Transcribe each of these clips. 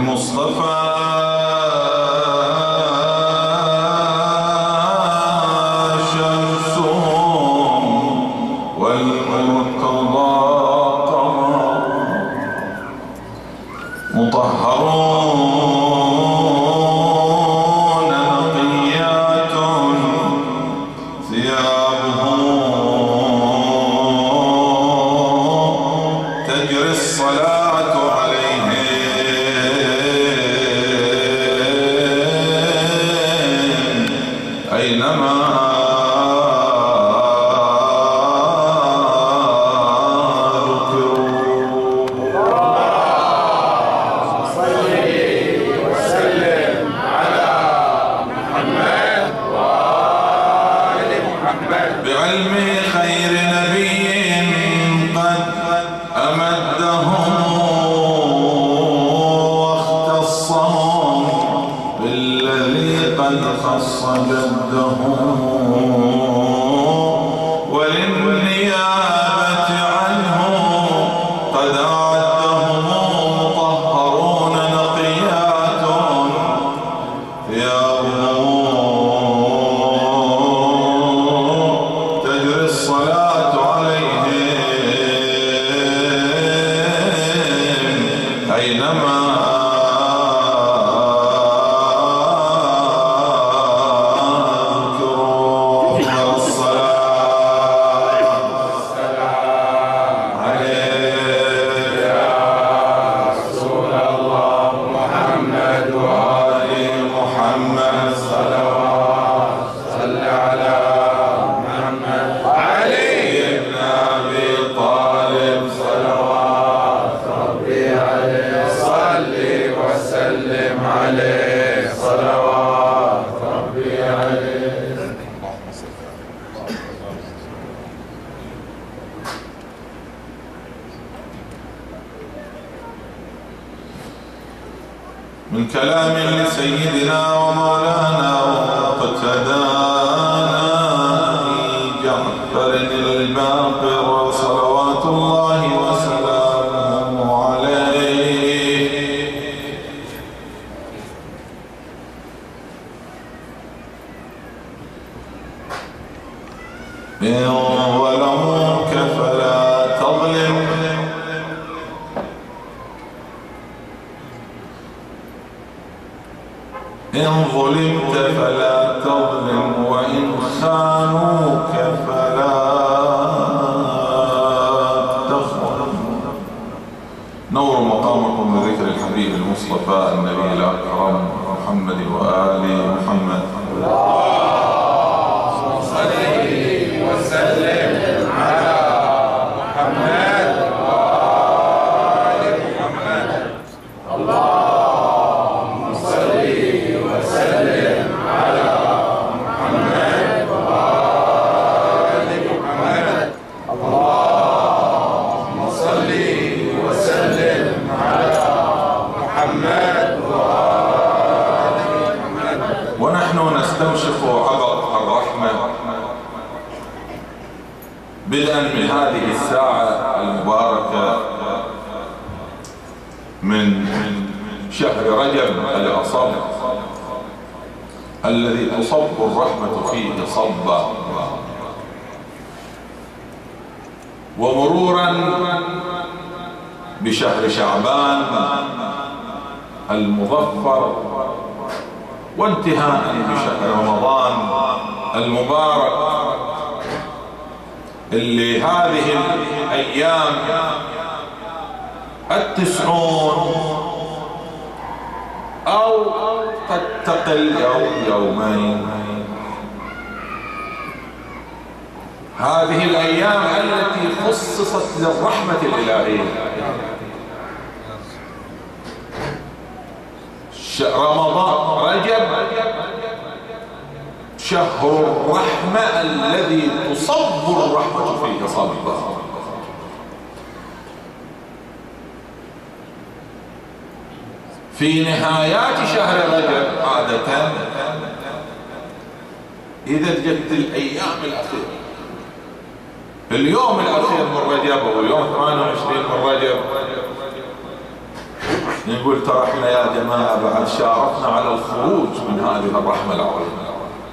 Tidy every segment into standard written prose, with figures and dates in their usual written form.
المصطفى من كلام لسيدنا ومولانا ومقتدانا جعفر الباقر صلوات الله وسلامه عليه. إن ظلموك فلا تظلم إن ظلمت فلا تظلم وإن خانوك فلا تخون. نور مقامكم بذكر الحبيب المصطفى النبي الأكرم محمد وآل محمد. اللهم صل وسلم على محمد وآل محمد. اللهم صل وسلم على محمد وآل محمد. اللهم صل وسلم على محمد وآل محمد. ونحن نستنشق عبق الرحمة بدءا من هذه الساعة المباركة من شهر رجب الأصب الذي تصب الرحمة فيه صبا، ومرورا بشهر شعبان المظفر، وانتهاء بشهر رمضان المبارك اللي هذه الأيام 90 أو قد تقل يوم يومين. هذه الأيام التي خصصت للرحمة الإلهية. رمضان رجب شهر الرحمة الذي تصب الرحمة فيه صبا. في نهايات شهر رجب عادة إذا جت الأيام الأخيرة، اليوم الأخير من رجب أو اليوم 28 من رجب، نقول ترى احنا يا جماعة بعد شارفنا على الخروج من هذه الرحمة العظيمة.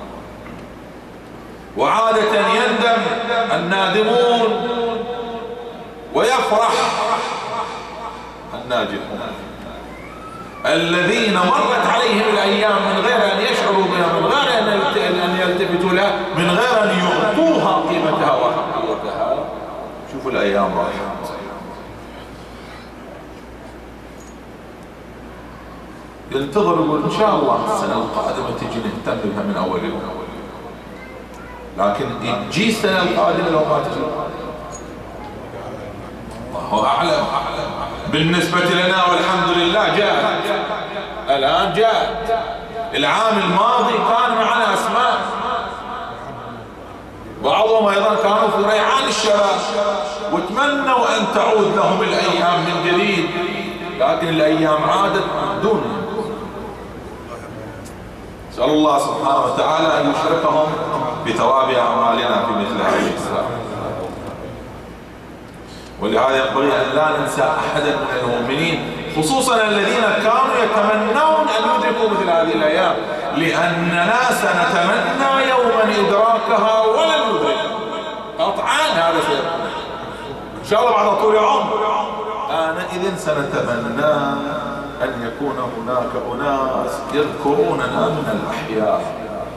وعادة يندم النادمون ويفرح الناجحون الذين مرت عليهم الأيام من غير أن يشعروا بها، من غير أن يلتفتوا لها، من غير أن يعطوها قيمتها وحقيقتها. شوفوا الأيام راحت، ينتظر يقول إن شاء الله السنة القادمة تجي نهتم بها من أول يوم، لكن تجي السنة القادمة لو ما تجي الله أعلم. بالنسبة لنا والحمد لله جاءت، الآن جاءت. العام الماضي كان معنا أسماء، بعضهم أيضا كانوا في ريعان الشباب وتمنوا أن تعود لهم الأيام من جديد، لكن الأيام عادت دون. نسأل الله سبحانه وتعالى أن يشركهم بثواب أعمالنا في مثل هذه الساعة. ولهذا ينبغي أن لا ننسى أحدا من المؤمنين، خصوصا الذين كانوا يتمنون أن يدركوا مثل هذه الأيام، لأننا سنتمنى يوما إدراكها ولن ندركها قطعا. هذا سيكون إن شاء الله بعد طول عمر. آنئذ سنتمنى أن يكون هناك أناس يذكروننا من الأحياء،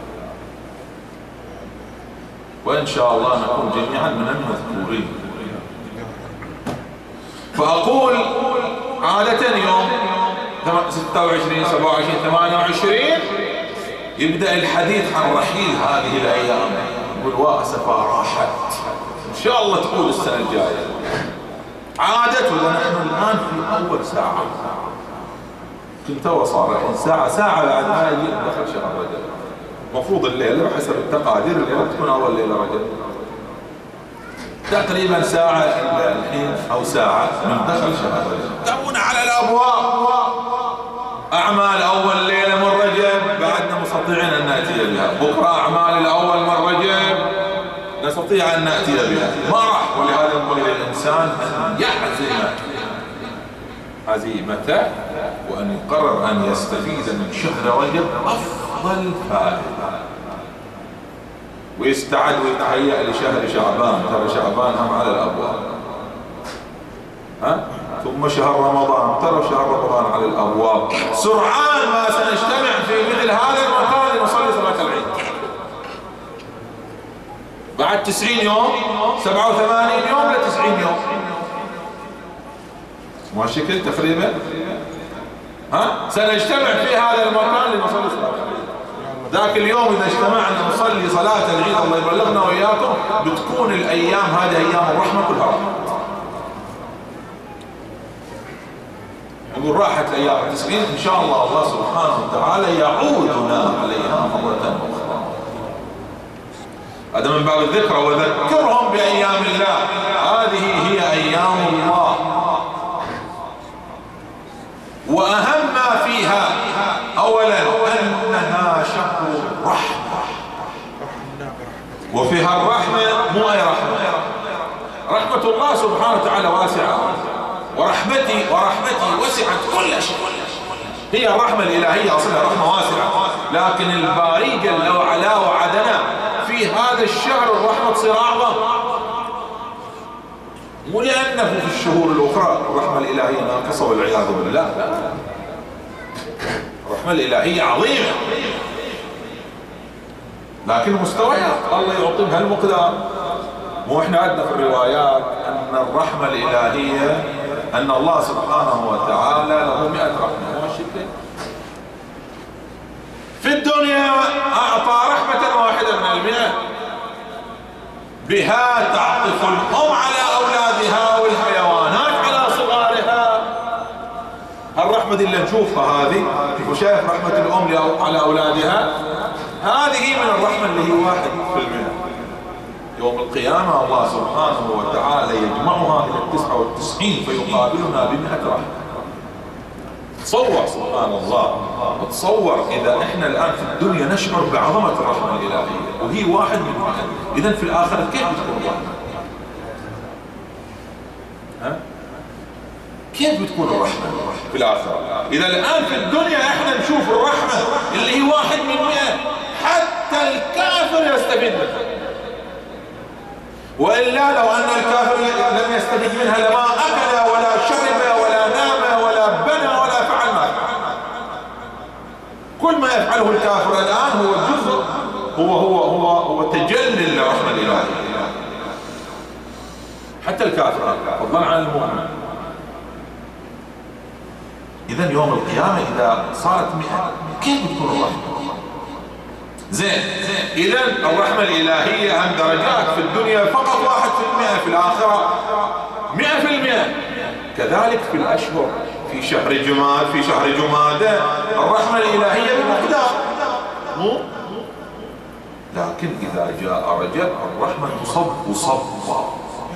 وإن شاء الله نكون جميعا من المذكورين. فأقول عادة يوم 26 27 28 يبدأ الحديث عن رحيل هذه الأيام، يقول وأسفا راحت، إن شاء الله تقول السنة الجاية. عادتنا نحن الآن في أول ساعة، كنت وصار ساعة بعد ما يجي دخل شهر رجب. المفروض الليلة بحسب التقادير الليلة تكون أول ليلة رجب، تقريبا ساعة الحين أو ساعة من دخل شهر رجب. تونا على الأبواب، أعمال أول ليلة من رجب بعدنا مستطيعين أن نأتي بها، بكرة أعمال الأول من رجب نستطيع أن نأتي بها، ما راح. ولهذا ينبغي للإنسان أن يحزم عزيمته وأن يقرر أن يستفيد من شهر رجب أفضل فائدة، ويستعد ويتهيأ لشهر شعبان. ترى شعبان هم على الأبواب، ثم شهر رمضان، ترى شهر رمضان على الأبواب. سرعان ما سنجتمع في مثل هذا المكان لنصلي صلاة العيد بعد 90 يوم 87 يوم ل 90 يوم، ما شكل تقريبا. سنجتمع في هذا المكان لنصلي صلاة العيد. ذاك اليوم إذا اجتمعنا نصلي صلاة العيد الله يبلغنا وإياكم، بتكون الأيام هذه أيام الرحمة كلها راحت. نقول راحت الأيام 90، إن شاء الله سبحانه وتعالى يعودنا عليها مرة أخرى. هذا من باب الذكر، وذكرهم بأيام الله، هذه هي أيام الله. وأهم ما فيها أولا أنها شهر الرحمة، وفيها الرحمة مو أي رحمة، رحمة الله سبحانه وتعالى واسعة، ورحمتي وسعت كل شيء. هي الرحمة الإلهية أصلها رحمة واسعة، لكن الباري جل وعلا وعدنا في هذا الشهر الرحمة تصير أعظم، مو لأنه في الشهور الأخرى الرحمة الإلهية ناقصة والعياذ بالله، لا، الرحمة الإلهية عظيمة، لكن مستويات الله يعطي بهالمقدار. مو احنا عندنا في الروايات أن الرحمة الإلهية أن الله سبحانه وتعالى له 100 رحمة، مو الشكل في الدنيا أعطى رحمة واحدة من 100 بها تعطف الأم على أولادها والحيوانات على صغارها. الرحمة اللي نشوفها هذه، وشايف رحمة الأم على أولادها، هذه من الرحمة اللي هي 1%. يوم القيامة الله سبحانه وتعالى يجمعها إلى 99 فيقابلنا ب100 رحمة. تصور سبحان الله، تصور إذا إحنا الآن في الدنيا نشعر بعظمة الرحمة الإلهية وهي 1 من 1، إذن في الآخرة كيف تكون الرحمة؟ كيف بتكون الرحمة في الآخرة؟ إذا الآن في الدنيا احنا نشوف الرحمة اللي هي 1 من 100، حتى الكافر يستفيد منها، وإلا لو أن الكافر لم يستفيد منها لما أكل ولا شرب ولا نام ولا بنى ولا فعل ما فعل. كل ما يفعله الكافر الآن هو جزء، هو تجلي للرحمة الإلهية. حتى الكافر فضلا عن المؤمن. إذا يوم القيامة إذا صارت 100 كيف بتكون الرحمة؟ زين، إذا الرحمة الإلهية عن درجات، في الدنيا فقط 1%، في الآخرة 100%. كذلك في الأشهر، في شهر جماد، في شهر جمادة الرحمة الإلهية بمقدار، لكن إذا جاء رجب الرحمة تصب صبا.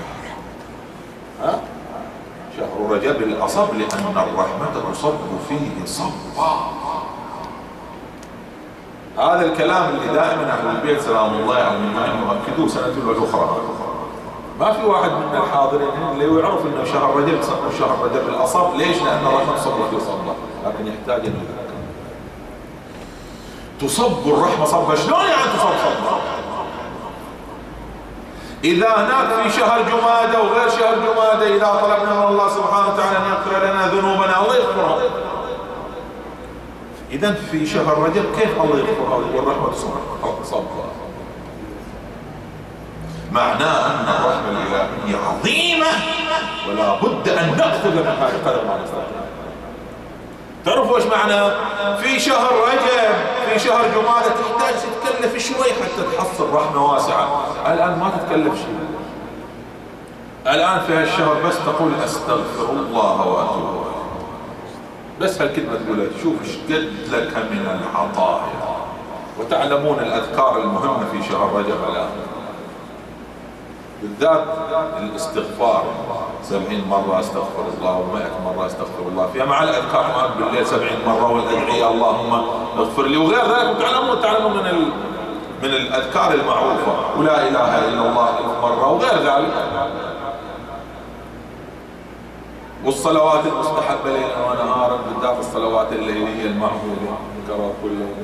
شهر رجب الأصب لأن الرحمة تصب فيه صبا. هذا الكلام اللي دائما أهل البيت سلام الله عليهم يؤكدوه سنة والأخرى. ما في واحد من الحاضرين اللي يعرف أنه شهر رجب شهر رجب الأصب. ليش؟ لأن الرحمة تصب فيه صبا، لكن يحتاج أن يذكر. تصب الرحمة صبا، شلون يعني تصب صبا؟ إذا هناك في شهر جمادة وغير شهر جمادة إذا طلبنا من الله سبحانه وتعالى أن يغفر لنا ذنوبنا الله يغفرها. إذا في شهر رجب كيف الله يغفرها والرحمة صبا؟ معناه أن الرحمة الإلهية عظيمة ولا بد أن نأخذ من هذا قدر ما نستطيع. تعرفوا ايش معنى؟ في شهر رجب في شهر جمادة تحتاج تتكلف شوي حتى تحصل رحمة واسعة. الآن ما تتكلف شيء. الآن في هالشهر بس تقول أستغفر الله وأتوب، بس هالكلمة تقولها شوف ايش قد لك من العطايا. وتعلمون الأذكار المهمة في شهر رجب الآن بالذات الاستغفار، 70 مرة استغفر الله و100 مرة استغفر الله فيها، مع الأذكار مالك بالليل 70 مرة والأدعية اللهم اغفر لي وغير ذلك. تعلمون من الأذكار المعروفة، ولا إله إلا الله 1000 مرة وغير ذلك. والصلوات المستحبة ليلا ونهارا بالذات الصلوات الليلية المعمولة نقرأ كل ليلة.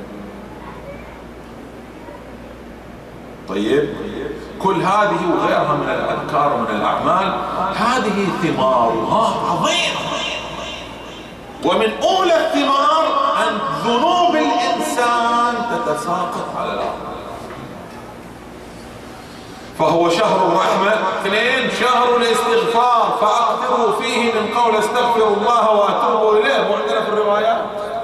طيب كل هذه وغيرها من الأذكار ومن الأعمال هذه ثمارها عظيمة، ومن أولى الثمار أن ذنوب الإنسان تتساقط على الأرض. فهو شهر الرحمة. 2 شهر الاستغفار، فأكثروا فيه من قول استغفر الله وأتوب إليه، معدل في الروايات.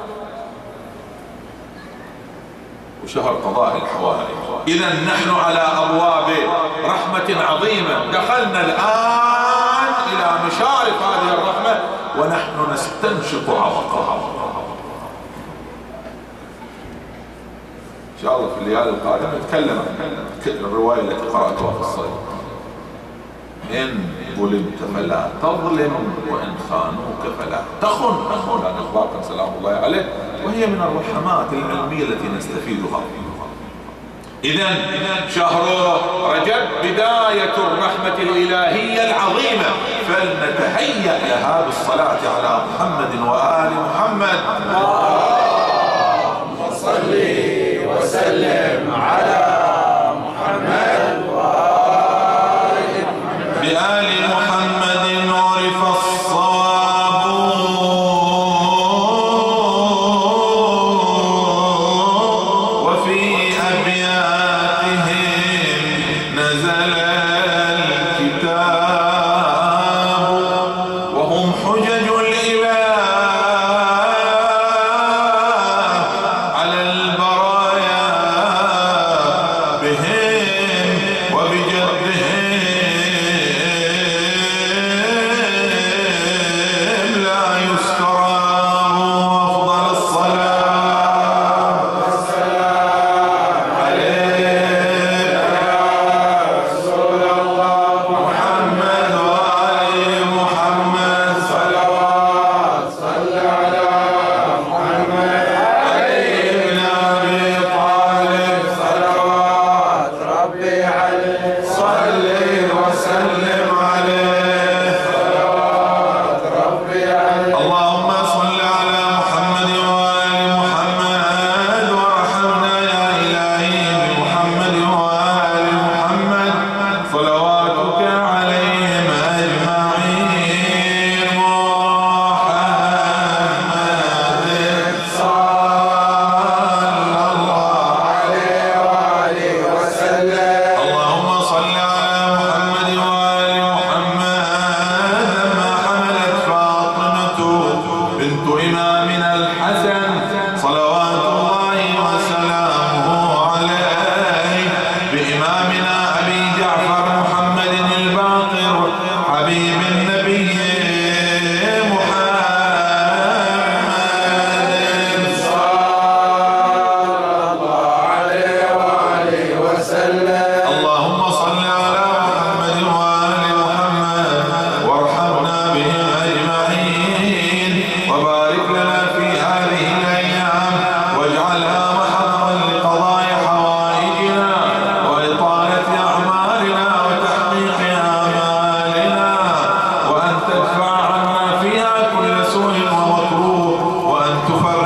وشهر قضاء الحوائج. إذا نحن على أبواب رحمة عظيمة، دخلنا الآن إلى مشارف هذه الرحمة ونحن نستنشق عرقها. إن شاء الله في الليالي القادمة نتكلم عن الرواية التي قرأتها في الصيف. إن ظلمت فلا تظلم وإن خانوك فلا تخن. كان إخباركم سلام الله عليه، وهي من الرحمات العلمية التي نستفيدها. إذا شهر رجب بداية الرحمة الإلهية العظيمة، فلنتهيأ لها بالصلاة على محمد وآل محمد. اللهم صل وسلم على محمد وآل محمد. بآل محمد عرف الصواب وفي أبياتهم نزل الكتاب، وهم حجج الإله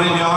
يا